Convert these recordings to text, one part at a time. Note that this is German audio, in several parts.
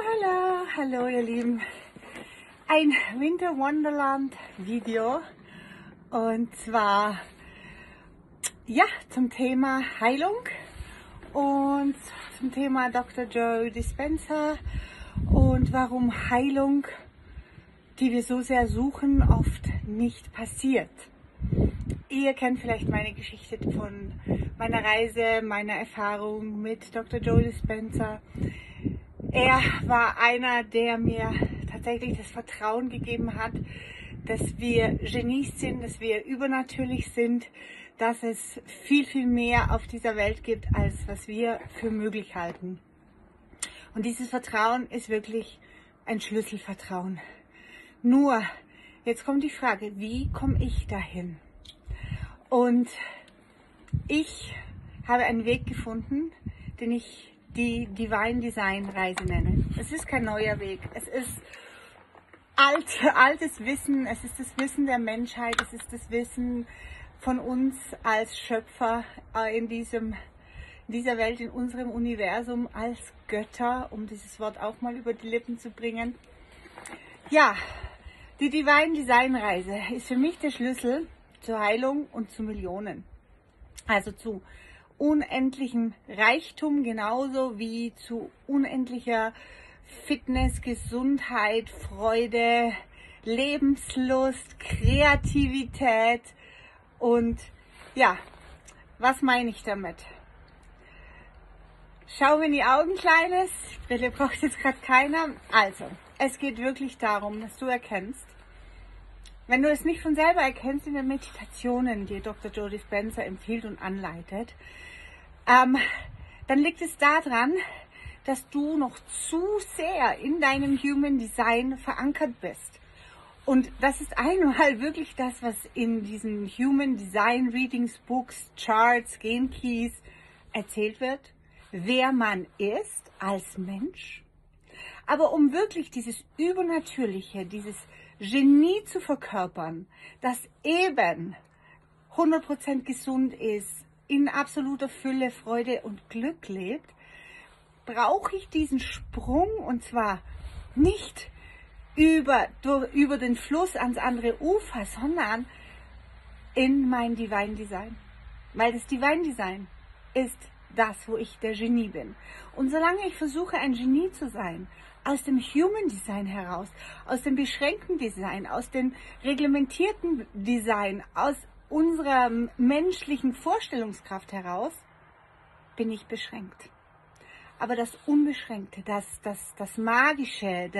Hallo ihr Lieben. Ein Winter Wonderland Video und zwar zum Thema Heilung und zum Thema Dr. Joe Dispenza und warum Heilung, die wir so sehr suchen, oft nicht passiert. Ihr kennt vielleicht meine Geschichte von meiner Reise, meiner Erfahrung mit Dr. Joe Dispenza. Er war einer, der mir tatsächlich das Vertrauen gegeben hat, dass wir Genies sind, dass wir übernatürlich sind, dass es viel, viel mehr auf dieser Welt gibt, als was wir für möglich halten. Und dieses Vertrauen ist wirklich ein Schlüsselvertrauen. Nur, jetzt kommt die Frage, wie komme ich dahin? Und ich habe einen Weg gefunden, den ich die Divine Design Reise nenne. Es ist kein neuer Weg. Es ist altes Wissen. Es ist das Wissen der Menschheit. Es ist das Wissen von uns als Schöpfer in dieser Welt, in unserem Universum, als Götter, um dieses Wort auch mal über die Lippen zu bringen. Ja, die Divine Design Reise ist für mich der Schlüssel zur Heilung und zu Millionen. Also zu unendlichem Reichtum, genauso wie zu unendlicher Fitness, Gesundheit, Freude, Lebenslust, Kreativität. Und ja, was meine ich damit? Schau mir in die Augen, Kleines. Brille braucht jetzt gerade keiner. Also, es geht wirklich darum, dass du erkennst, wenn du es nicht von selber erkennst in den Meditationen, die Dr. Joe Dispenza empfiehlt und anleitet, dann liegt es daran, dass du noch zu sehr in deinem Human Design verankert bist. Und das ist einmal wirklich das, was in diesen Human Design Readings, Books, Charts, Genkeys erzählt wird, wer man ist als Mensch. Aber um wirklich dieses Übernatürliche, dieses Genie zu verkörpern, das eben 100% gesund ist, in absoluter Fülle, Freude und Glück lebt, brauche ich diesen Sprung, und zwar nicht über den Fluss ans andere Ufer, sondern in mein Divine Design. Weil das Divine Design ist das, wo ich der Genie bin. Und solange ich versuche, ein Genie zu sein, aus dem Human Design heraus, aus dem beschränkten Design, aus dem reglementierten Design, aus unserer menschlichen Vorstellungskraft heraus, bin ich beschränkt. Aber das Unbeschränkte, das Magische,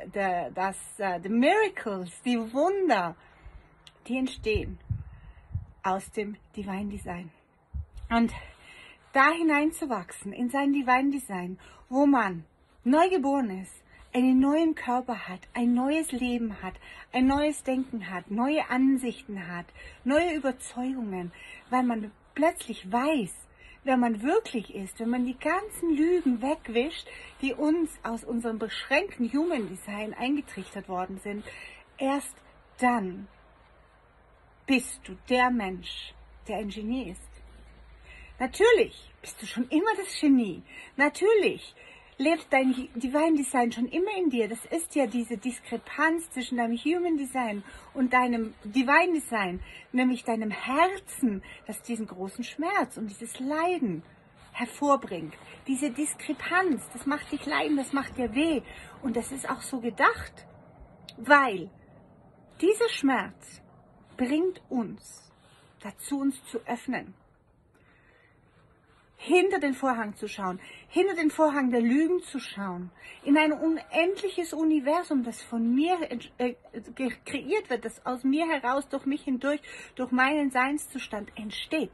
die Miracles, die Wunder, die entstehen aus dem Divine Design. Und da hineinzuwachsen in sein Divine Design, wo man neu geboren ist, einen neuen Körper hat, ein neues Leben hat, ein neues Denken hat, neue Ansichten hat, neue Überzeugungen, weil man plötzlich weiß, wer man wirklich ist, wenn man die ganzen Lügen wegwischt, die uns aus unserem beschränkten Human Design eingetrichtert worden sind. Erst dann bist du der Mensch, der ein Genie ist. Natürlich bist du schon immer das Genie. Natürlich lebt dein Divine Design schon immer in dir. Das ist ja diese Diskrepanz zwischen deinem Human Design und deinem Divine Design, nämlich deinem Herzen, das diesen großen Schmerz und dieses Leiden hervorbringt. Diese Diskrepanz, das macht dich leiden, das macht dir weh. Und das ist auch so gedacht, weil dieser Schmerz bringt uns dazu, uns zu öffnen. Hinter den Vorhang zu schauen, hinter den Vorhang der Lügen zu schauen, in ein unendliches Universum, das von mir kreiert wird, das aus mir heraus, durch mich hindurch, durch meinen Seinszustand entsteht.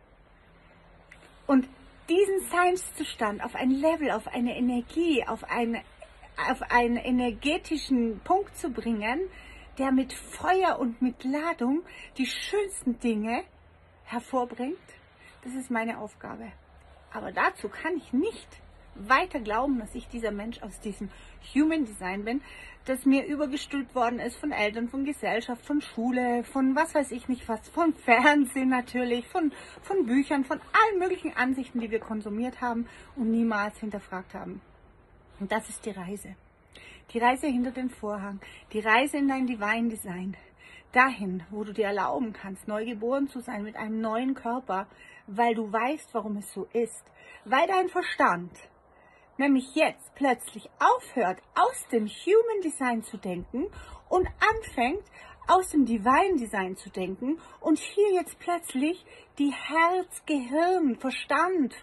Und diesen Seinszustand auf ein Level, auf eine Energie, auf einen energetischen Punkt zu bringen, der mit Feuer und mit Ladung die schönsten Dinge hervorbringt, das ist meine Aufgabe. Aber dazu kann ich nicht weiter glauben, dass ich dieser Mensch aus diesem Human Design bin, das mir übergestülpt worden ist von Eltern, von Gesellschaft, von Schule, von was weiß ich nicht was, von Fernsehen natürlich, von Büchern, von allen möglichen Ansichten, die wir konsumiert haben und niemals hinterfragt haben. Und das ist die Reise. Die Reise hinter den Vorhang. Die Reise in dein Divine Design. Dahin, wo du dir erlauben kannst, neu geboren zu sein mit einem neuen Körper, weil du weißt, warum es so ist. Weil dein Verstand nämlich jetzt plötzlich aufhört, aus dem Human Design zu denken und anfängt, aus dem Divine Design zu denken und hier jetzt plötzlich die Herz, Gehirn, Verstand,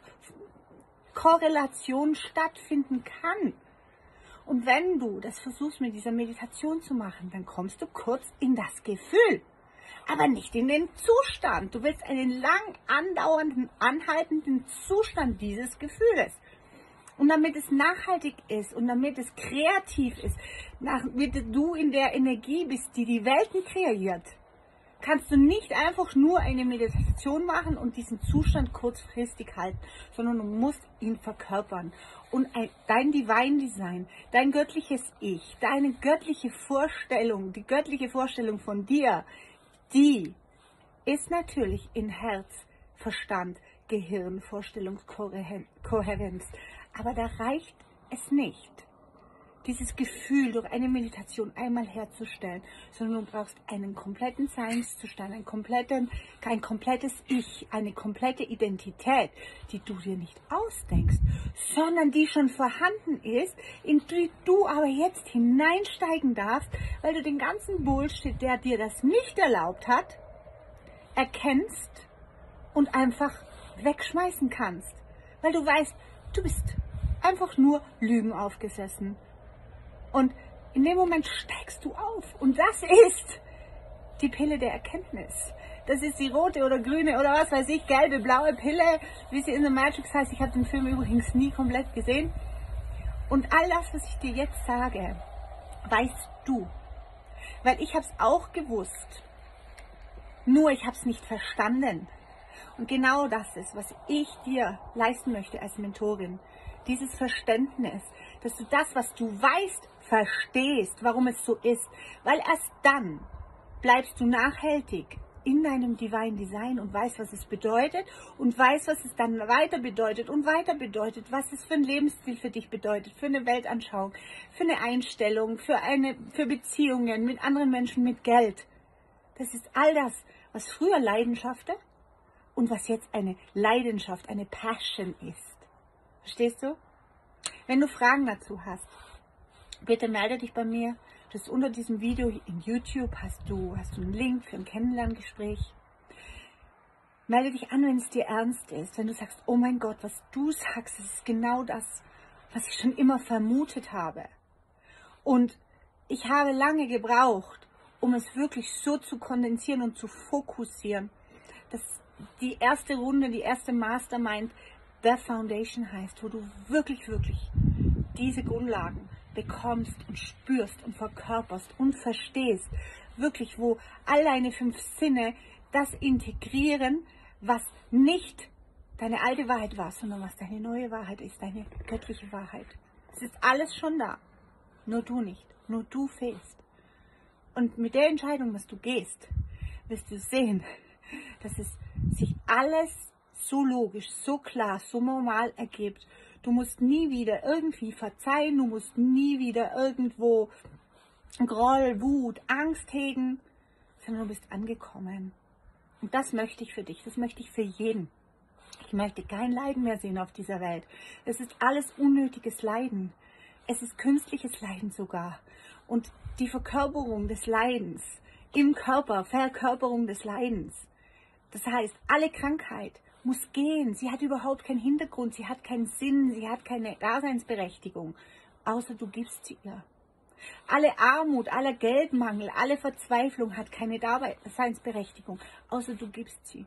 Korrelation stattfinden kann. Und wenn du das versuchst mit dieser Meditation zu machen, dann kommst du kurz in das Gefühl, aber nicht in den Zustand. Du willst einen lang andauernden, anhaltenden Zustand dieses Gefühles. Und damit es nachhaltig ist und damit es kreativ ist, damit du in der Energie bist, die die Welten kreiert, kannst du nicht einfach nur eine Meditation machen und diesen Zustand kurzfristig halten, sondern du musst ihn verkörpern. Und dein Divine Design, dein göttliches Ich, deine göttliche Vorstellung, die göttliche Vorstellung von dir, die ist natürlich in Herz, Verstand, Gehirn, Vorstellungskohärenz. Aber da reicht es nicht, dieses Gefühl durch eine Meditation einmal herzustellen, sondern du brauchst einen kompletten Seinszustand, ein komplettes Ich, eine komplette Identität, die du dir nicht ausdenkst, sondern die schon vorhanden ist, in die du aber jetzt hineinsteigen darfst, weil du den ganzen Bullshit, der dir das nicht erlaubt hat, erkennst und einfach wegschmeißen kannst, weil du weißt, du bist einfach nur Lügen aufgesessen. Und in dem Moment steigst du auf. Und das ist die Pille der Erkenntnis. Das ist die rote oder grüne oder was weiß ich, gelbe, blaue Pille, wie sie in The Matrix heißt. Ich habe den Film übrigens nie komplett gesehen. Und all das, was ich dir jetzt sage, weißt du. Weil ich habe es auch gewusst. Nur ich habe es nicht verstanden. Und genau das ist, was ich dir leisten möchte als Mentorin. Dieses Verständnis, dass du das, was du weißt, verstehst, warum es so ist. Weil erst dann bleibst du nachhaltig in deinem Divine Design und weißt, was es bedeutet und weißt, was es dann weiter bedeutet und weiter bedeutet, was es für ein Lebensstil für dich bedeutet, für eine Weltanschauung, für eine Einstellung, für Beziehungen mit anderen Menschen, mit Geld. Das ist all das, was früher Leidenschaft und was jetzt eine Leidenschaft, eine Passion ist. Verstehst du? Wenn du Fragen dazu hast, bitte melde dich bei mir. Das ist unter diesem Video in YouTube, hast du einen Link für ein Kennenlerngespräch. Melde dich an, wenn es dir ernst ist. Wenn du sagst, oh mein Gott, was du sagst, das ist genau das, was ich schon immer vermutet habe. Und ich habe lange gebraucht, um es wirklich so zu kondensieren und zu fokussieren, dass die erste Runde, die erste Mastermind The Foundation heißt, wo du wirklich diese Grundlagen bekommst und spürst und verkörperst und verstehst. Wirklich, wo all deine 5 Sinne das integrieren, was nicht deine alte Wahrheit war, sondern was deine neue Wahrheit ist, deine göttliche Wahrheit. Es ist alles schon da, nur du nicht, nur du fehlst. Und mit der Entscheidung, dass du gehst, wirst du sehen, dass es sich alles so logisch, so klar, so normal ergibt. Du musst nie wieder irgendwie verzeihen, du musst nie wieder irgendwo Groll, Wut, Angst hegen, sondern du bist angekommen. Und das möchte ich für dich, das möchte ich für jeden. Ich möchte kein Leiden mehr sehen auf dieser Welt. Es ist alles unnötiges Leiden. Es ist künstliches Leiden sogar. Und die Verkörperung des Leidens im Körper, Verkörperung des Leidens. Das heißt, alle Krankheit muss gehen. Sie hat überhaupt keinen Hintergrund, sie hat keinen Sinn, sie hat keine Daseinsberechtigung, außer du gibst sie ihr. Alle Armut, aller Geldmangel, alle Verzweiflung hat keine Daseinsberechtigung, außer du gibst sie.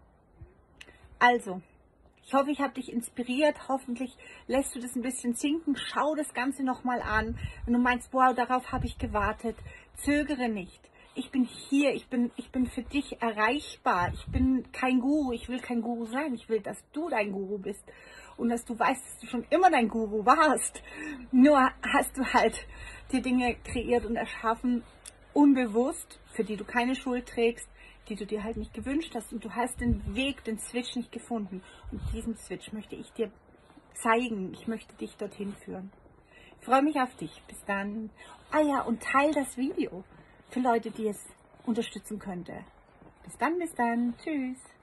Also, ich hoffe, ich habe dich inspiriert. Hoffentlich lässt du das ein bisschen sinken. Schau das Ganze nochmal an. Wenn du meinst, wow, darauf habe ich gewartet, zögere nicht. Ich bin hier, ich bin für dich erreichbar. Ich bin kein Guru, ich will kein Guru sein. Ich will, dass du dein Guru bist und dass du weißt, dass du schon immer dein Guru warst. Nur hast du halt die Dinge kreiert und erschaffen, unbewusst, für die du keine Schuld trägst, die du dir halt nicht gewünscht hast. Und du hast den Weg, den Switch nicht gefunden. Und diesen Switch möchte ich dir zeigen. Ich möchte dich dorthin führen. freue mich auf dich. Bis dann. Ah ja, und teile das Video für Leute, die es unterstützen könnte. Bis dann, bis dann. Tschüss.